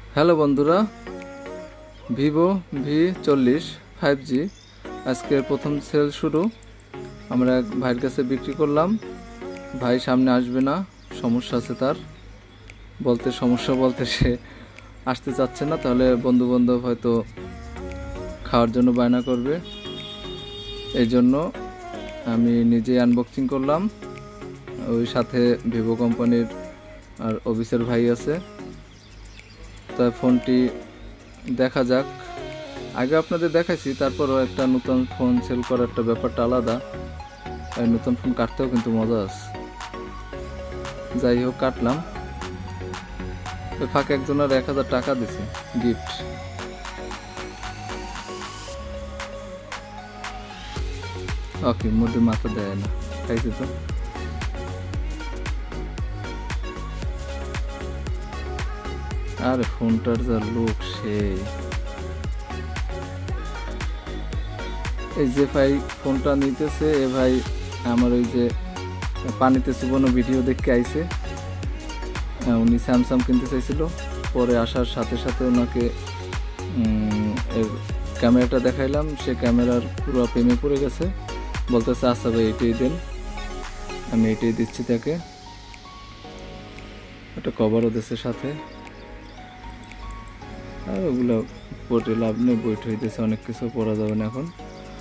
Hello বন্ধুরা, Vivo V40 5G আজকের প্রথম সেল শুরু। আমরা এক ভাইয়ের কাছে বিক্রি করলাম। ভাই সামনে আসবে না, সমস্যা আছে তার। সমস্যা বলতে সে আসতে চাচ্ছে না, তাহলে বন্ধু বান্ধব হয়তো খাওয়ার জন্য বায়না করবে। এই জন্য আমি নিজেই আনবক্সিং করলাম। ওই সাথে ভিভো কোম্পানির আর অফিসের ভাই আছে। তাই ফোনটি দেখা যাক। আগে আপনাদের দেখাইছি, তারপরও একটা নতুন ফোন সেল করার একটা ব্যাপারটা আলাদা। আর নতুন ফোন কাটতেও কিন্তু মজা আছে। যাই হোক, কাটলাম। ওই ফাঁকে একজনের 1000 টাকা দিছে গিফট। ওকে, মধ্যে মাথা দেয় না, খাইছে তো। আরে ফোনটার যা লুক, সেই এই যে ভাই ফোনটা নিতেছে, এ ভাই আমার ওই যে পানিতে চুবানো ভিডিও দেখে আইছে। উনি স্যামসাং কিনতে চাইছিল, পরে আসার সাথে সাথে ওনাকে এর ক্যামেরাটা দেখাইলাম। সে ক্যামেরার পুরো প্রেমে পড়ে গেছে, বলতেছে আচ্ছা ভাই এটাই দেন। আমি এটাই দিচ্ছি তাকে। একটা কভারও দিচ্ছে সাথে। আর ওগুলো পড়ে লাভ নেই, বইট হইতেছে, অনেক কিছু পড়া যাবে না এখন।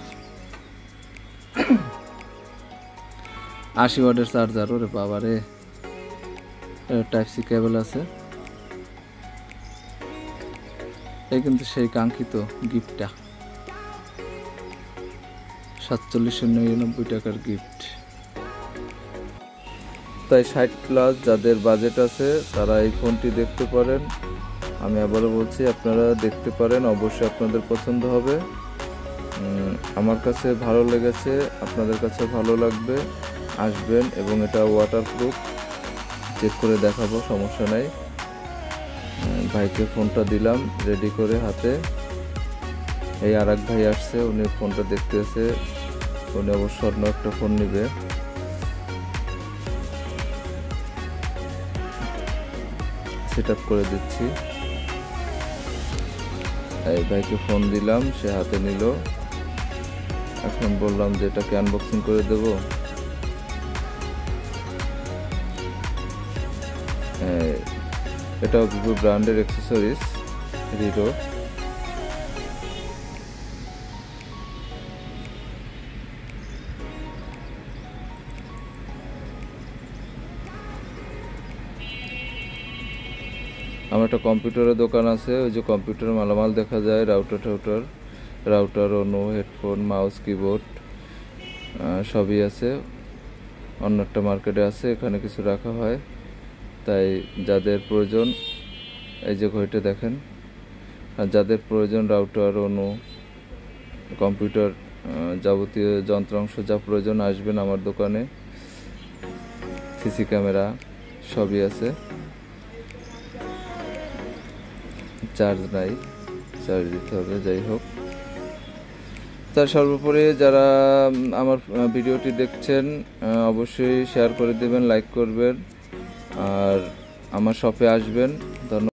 80 ওয়াটের চার্জার, ওরে বাবা রে। টাইপ সি কেবল আছে। এই কিন্তু সেই কাঙ্ক্ষিত গিফটটা, 4799 টাকার গিফট। তাই 60+ যাদের বাজেট আছে তারা এই ফোনটি দেখতে পারেন। আমি আবারও বলছি, আপনারা দেখতে পারেন, অবশ্যই আপনাদের পছন্দ হবে। আমার কাছে ভালো লেগেছে, আপনাদের কাছে ভালো লাগবে। আসবেন, এবং এটা ওয়াটারপ্রুফ, চেক করে দেখাবো, সমস্যা নাই। ভাইকে ফোনটা দিলাম রেডি করে হাতে। এই আর এক ভাই আসছে, উনি ফোনটা দেখতেছে। উনি অবশ্য অন্য একটা ফোন নিবে। সেট আপ করে দিচ্ছি। এই ভাইকে ফোন দিলাম, সে হাতে নিল। এখন বললাম যে এটাকে আনবক্সিং করে দেব। এটা ভিভো ব্র্যান্ডের অ্যাক্সেসরিজ, রিডো। আমার একটা কম্পিউটারের দোকান আছে, ওই যে কম্পিউটার মালামাল দেখা যায়, রাউটার, অনু, হেডফোন, মাউস, কিবোর্ড সবই আছে। অন্য একটা মার্কেটে আছে, এখানে কিছু রাখা হয়। তাই যাদের প্রয়োজন, এই যে ঘড়িটা দেখেন, আর যাদের প্রয়োজন রাউটার, অনু, কম্পিউটার, যাবতীয় যন্ত্রাংশ যা প্রয়োজন, আসবেন আমার দোকানে। সিসি ক্যামেরা সবই আছে। চার্জ নাই, চার্জ দিতে হবে। যাই হোক, তার সর্বোপরি যারা আমার ভিডিওটি দেখছেন অবশ্যই শেয়ার করে দেবেন, লাইক করবেন, আর আমার শপে আসবেন। ধন্যবাদ।